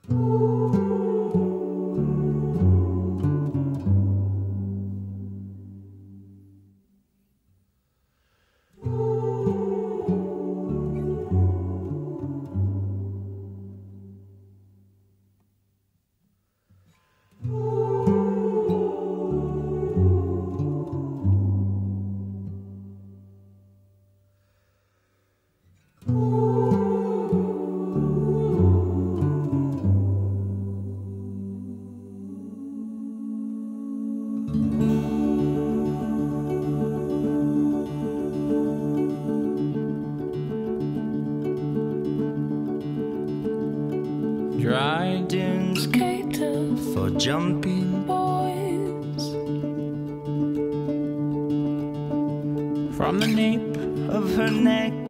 Dry dunes cater for jumping boys. From the nape of her neck